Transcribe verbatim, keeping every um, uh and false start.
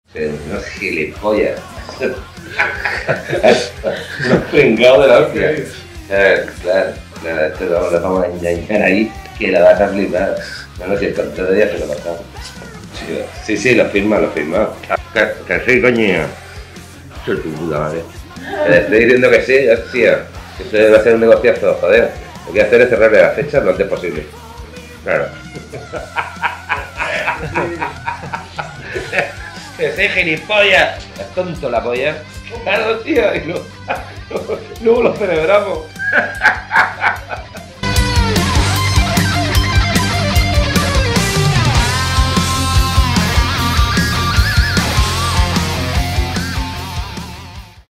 Pero no gilipollas. Unos pringados de la hostia. Eh, claro, claro, esto lo, lo vamos a engañar ahí, que la vas a flipar. No, no, si el contrato de día se lo pasamos. Sí, sí, sí, lo firma, lo firma. Que, que sí, coño. Soy tu puta madre. Te estoy diciendo que sí, hostia. Que esto debe ser un negociazo, joder. Lo que hay que hacer es cerrarle la fecha lo antes posible. Claro. Que sí, gilipollas. Es tonto la polla. Claro, tío. Y luego, luego lo celebramos.